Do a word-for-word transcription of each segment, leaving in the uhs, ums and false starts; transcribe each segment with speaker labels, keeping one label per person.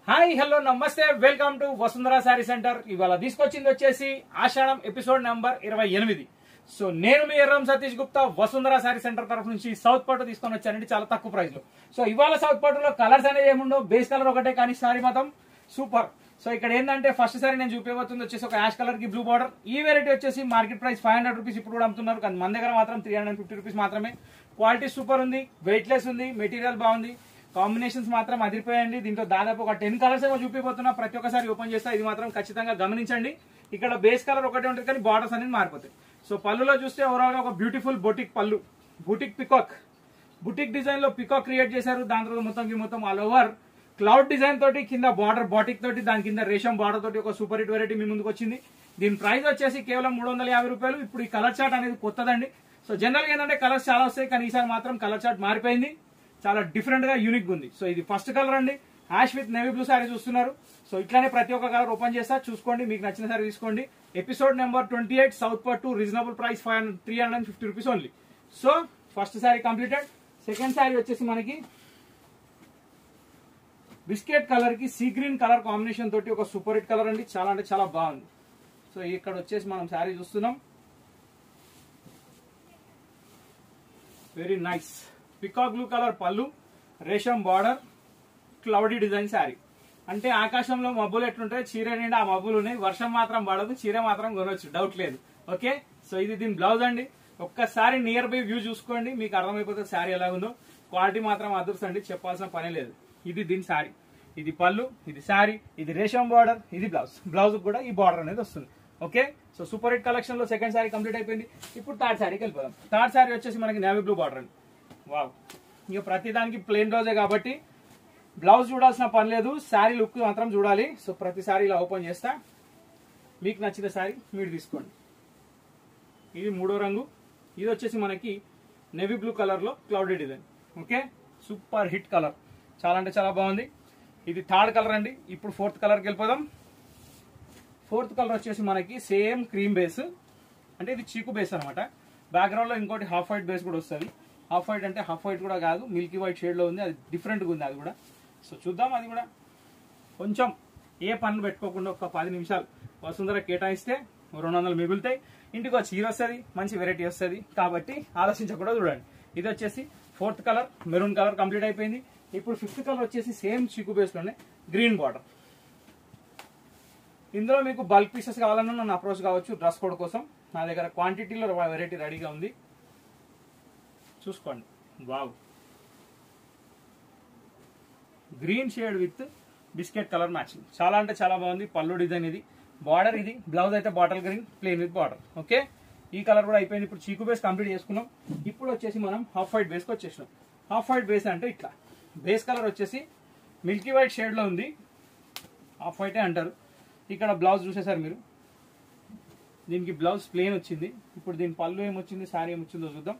Speaker 1: Hi hello namaste welcome to Vasundhara saree centre. ఇవాళ తీసుకొచ్చింది వచ్చేసి ఆషాఢం ఎపిసోడ్ నెంబర్ ఇరవై ఎనిమిది. సో నేను మీ ఎర్రం సతీష్ గుప్తా వసుంధర శారీ సెంటర్ తరఫు నుంచి సౌత్ పట్టు తీసుకొని వచ్చానండి చాలా తక్కువ ప్రైస్ లో. సో ఇవాళ సౌత్ పట్టులో కలర్స్ అనేది ఏముండో, బేస్ కలర్ ఒకటే కానీ శారీ మాత్రం సూపర్. సో ఇక్కడ ఏంటంటే ఫస్ట్ సారీ నేను చూపించబోతుంది వచ్చేసి ఒక యాష్ కలర్ కి బ్లూ బార్డర్. ఈ వెరైటీ వచ్చేసి market price five hundred rupees ఇప్పుడు కూడా అమ్ముతున్నారు, కానీ మన దగ్గర మాత్రం త్రీ హండ్రెడ్ ఫిఫ్టీ రూపీస్ మాత్రమే. క్వాలిటీ సూపర్ ఉంది, వెయిట్ లెస్ ఉంది, మెటీరియల్ బాగుంది, కాంబినేషన్స్ మాత్రం అదిరిపోయండి. దీంట్లో దాదాపు ఒక టెన్ కలర్స్ ఏమో చూపిపోతున్నా, ప్రతి ఒక్కసారి ఓపెన్ చేస్తా. ఇది మాత్రం ఖచ్చితంగా గమనించండి. ఇక్కడ బేస్ కలర్ ఒకటే ఉంటుంది కానీ బార్డర్స్ అనేది మారిపోతాయి. సో పళ్ళులో చూస్తే ఓవరాల్ గా ఒక beautiful boutique pallu, boutique peacock, boutique design లో పికాక్ క్రియేట్ చేశారు. దాని తర్వాత మొత్తం మొత్తం ఆల్ ఓవర్ క్లౌడ్ డిజైన్ తోటి కింద బార్డర్ బాటిక్ తోటి, దాని కింద రేషం బార్డర్ తోటి ఒక సూపర్ హిట్ వెరైటీ మీ ముందుకు వచ్చింది. దీని ప్రైస్ వచ్చేసి కేవలం మూడు వందల యాభై రూపాయలు. ఇప్పుడు ఈ కలర్ చార్ట్ అనేది కొత్తదండి. సో జనరల్ గా ఏంటంటే కలర్స్ చాలా వస్తాయి, కానీ ఈసారి మాత్రం కలర్ చార్ట్ మారిపోయింది, చాలా డిఫరెంట్ గా యూనిక్ ఉంది. సో ఇది ఫస్ట్ కలర్ అండి, ash with navy blue saree చూస్తున్నారు. సో ఇట్లానే ప్రతి ఒక్క కలర్ ఓపెన్ చేస్తా, చూసుకోండి, మీకు నచ్చిన సారీ తీసుకోండి. Episode number twenty eight south pattu, reasonable price five hundred three hundred fifty rupees only. So first saree completed. Second saree వచ్చేసి మనకి బిస్కెట్ కలర్ కి సీ గ్రీన్ కలర్ కాంబినేషన్ తోటి ఒక సూపర్ హిట్ కలర్ అండి, చాలా అంటే చాలా బాగుంది. సో ఇక్కడ వచ్చేసి మనం శారీ చూస్తున్నాం, very nice peacock blue colour pallu, రేషం బార్డర్, క్లౌడీ డిజైన్ శారీ. అంటే ఆకాశంలో మబ్బులు ఎట్లుంటాయి, చీర నిండా ఆ మబ్బులు ఉన్నాయి, వర్షం మాత్రం పడదు, చీర మాత్రం కొనవచ్చు, డౌట్ లేదు. ఓకే, సో ఇది దీని బ్లౌజ్ అండి. ఒక్కసారి నియర్ బై వ్యూ చూసుకోండి, మీకు అర్థమైపోతుంది శారీ ఎలా ఉందో. క్వాలిటీ మాత్రం అదృష్టండి, చెప్పాల్సిన పని లేదు. ఇది దీని శారీ, ఇది పళ్ళు, ఇది శారీ, ఇది రేషం బార్డర్, ఇది బ్లౌజ్. బ్లౌజ్ కూడా ఈ బార్డర్ అనేది వస్తుంది. Okay, so super hit collection లో సెకండ్ శారీ కంప్లీట్ అయిపోయింది. ఇప్పుడు థర్డ్ శారీకి వెళ్ళిపోదాం. థర్డ్ శారీ వచ్చేసి మనకి నేవీ బ్లూ బార్డర్ అండి. వావ్, ఇక ప్రతి దానికి ప్లెయిన్ బ్లౌజే కాబట్టి బ్లౌజ్ చూడాల్సిన పని లేదు, శారీ లుక్ మాత్రం చూడాలి. సో ప్రతి శారీ ఇలా ఓపెన్ చేస్తా, మీకు నచ్చిన శారీ మీరు తీసుకోండి. ఇది మూడో రంగు, ఇది వచ్చేసి మనకి నేవీ బ్లూ కలర్ లో cloudy design. Okay, super hit colour, చాలా అంటే చాలా బాగుంది. ఇది థర్డ్ కలర్ అండి. ఇప్పుడు ఫోర్త్ కలర్కి వెళ్ళిపోదాం. ఫోర్త్ కలర్ వచ్చేసి మనకి సేమ్ క్రీమ్ బేస్, అంటే ఇది చీకు బేస్ అనమాట. బ్యాక్గ్రౌండ్ లో ఇంకోటి హాఫ్ వైట్ బేస్ కూడా వస్తుంది. హాఫ్ వైట్ అంటే హాఫ్ వైట్ కూడా కాదు, మిల్కీ వైట్ షేడ్ లో ఉంది, అది డిఫరెంట్గా ఉంది అది కూడా. సో చూద్దాం, అది కూడా కొంచెం ఏ పనులు పెట్టుకోకుండా ఒక పది నిమిషాలు వసుంధర కేటాయిస్తే రెండు వందలు మిగులుతాయి, ఇంటికి వచ్చి చీర వస్తుంది, మంచి వెరైటీ వస్తుంది. కాబట్టి ఆలోచించకుండా చూడండి. ఇది వచ్చేసి fourth colour, maroon colour complete అయిపోయింది. ఇప్పుడు ఫిఫ్త్ కలర్ వచ్చేసి సేమ్ చీకు బేస్ లోనే గ్రీన్ బార్డర్. ఇందులో మీకు బల్క్ పీసెస్ కావాలన్నా నన్ను అప్రోచ్ కావచ్చు డ్రెస్ కోడ్ కోసం. నా దగ్గర క్వాంటిటీలో వెరైటీ రెడీగా ఉంది, చూసుకోండి. Wow, green shade with biscuit colour matching, చాలా అంటే చాలా బాగుంది. పళ్ళు డిజైన్ ఇది, బార్డర్ ఇది, బ్లౌజ్ అయితే bottle green plain with border. Okay, ఈ కలర్ కూడా అయిపోయింది. ఇప్పుడు చీకు బేస్ కంప్లీట్ చేసుకున్నాం. ఇప్పుడు వచ్చేసి మనం హాఫ్ వైట్ బేస్కి వచ్చేసినాం. హాఫ్ వైట్ బేస్ అంటే ఇట్లా, బేస్ కలర్ వచ్చేసి మిల్కీ వైట్ షేడ్ లో ఉంది, హాఫ్ వైటే అంటారు. ఇక్కడ బ్లౌజ్ చూసేసారు మీరు, దీనికి బ్లౌజ్ ప్లెయిన్ వచ్చింది. ఇప్పుడు దీని పళ్ళు ఏమొచ్చింది, శారీ ఏమొచ్చిందో చూద్దాం.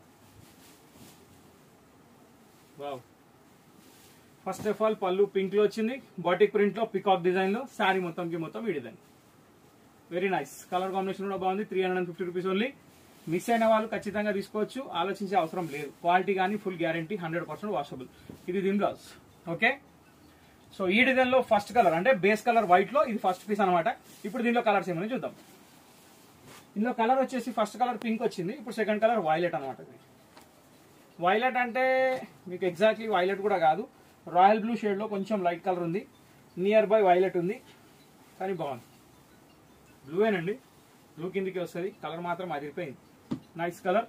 Speaker 1: Wow, first of all pallu pink లో వచ్చింది, బాటిక్ ప్రింట్ లో పికాక్ డిజైన్ లో, శారీ మొత్తంకి మొత్తం ఈ design. Very nice, colour combination కూడా బాగుంది. Three hundred fifty rupees only. Miss అయిన వాళ్ళు ఖచ్చితంగా తీసుకోవచ్చు, ఆలోచించే అవసరం లేదు. క్వాలిటీ కానీ full guarantee, hundred percent washable. ఇది దీని బ్లౌజ్. ఓకే, సో ఈ డిజైన్ లో ఫస్ట్ కలర్ అంటే బేస్ కలర్ వైట్ లో ఇది ఫస్ట్ పీస్ అనమాట. ఇప్పుడు దీనిలో కలర్స్ ఏమని చూద్దాం. ఇందులో కలర్ వచ్చేసి ఫస్ట్ కలర్ పింక్ వచ్చింది, ఇప్పుడు సెకండ్ కలర్ వైలెట్ అనమాట. వైలెట్ అంటే మీకు ఎగ్జాక్ట్లీ వైలెట్ కూడా కాదు, రాయల్ బ్లూ షేడ్ లో కొంచెం లైట్ కలర్ ఉంది, నియర్ బై వైలెట్ ఉంది, కానీ బాగుంది. బ్లూయేనండి, బ్లూ కిందికి వస్తుంది, కలర్ మాత్రం అదిరిపోయింది. Nice colour.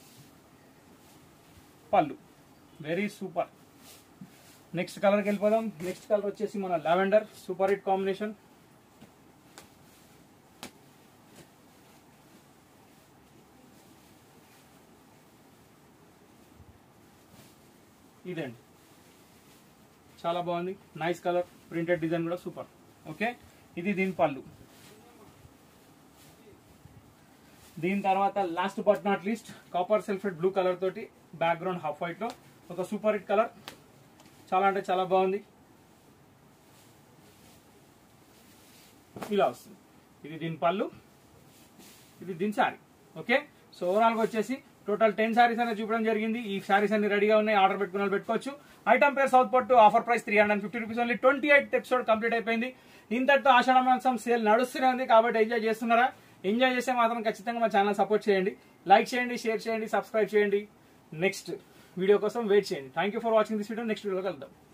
Speaker 1: Pallu very super. Next కలర్కి వెళ్ళిపోదాం. నెక్స్ట్ కలర్ వచ్చేసి మన లావెండర్, సూపర్ హిట్ కాంబినేషన్. ఇదండి, చాలా బాగుంది, నైస్ కలర్, ప్రింటెడ్ డిజైన్ కూడా సూపర్. ఓకే, ఇది దీని పళ్ళు. దీని తర్వాత last but not least copper sulphate blue colour తోటి బ్యాక్గ్రౌండ్ హాఫ్ వైట్ లో ఒక సూపర్ హిట్ కలర్, చాలా అంటే చాలా బాగుంది. ఇలా వస్తుంది. ఇది దీని పళ్ళు, ఇది దీని శారీ. ఓకే, సో ఓవరాల్ గా వచ్చేసి టోటల్ టెన్ శారీస్ అనేది చూపడం జరిగింది. ఈ శారీస్ అన్ని రెడీగా ఉన్నాయి, ఆర్డర్ పెట్టుకున్న వాళ్ళు పెట్టుకోవచ్చు. ఐటమ్ పేరు south pattu, offer price three hundred fifty rupees only. Twenty eighth episode complete అయిపోయింది. ఇంతటితో ఆషాఢ మాసం సేల్ నడుస్తూనే ఉంది కాబట్టి ఎంజాయ్ చేస్తున్నారా? ఎంజాయ్ చేస్తే మాత్రం ఖచ్చితంగా మా ఛానల్ సపోర్ట్ చేయండి, లైక్ చేయండి, షేర్ చేయండి, సబ్స్క్రైబ్ చేయండి. నెక్స్ట్ వీడియో కోసం వెయిట్ చేయండి. Thank you for watching this video. Next వీడియోలో కలుద్దాం.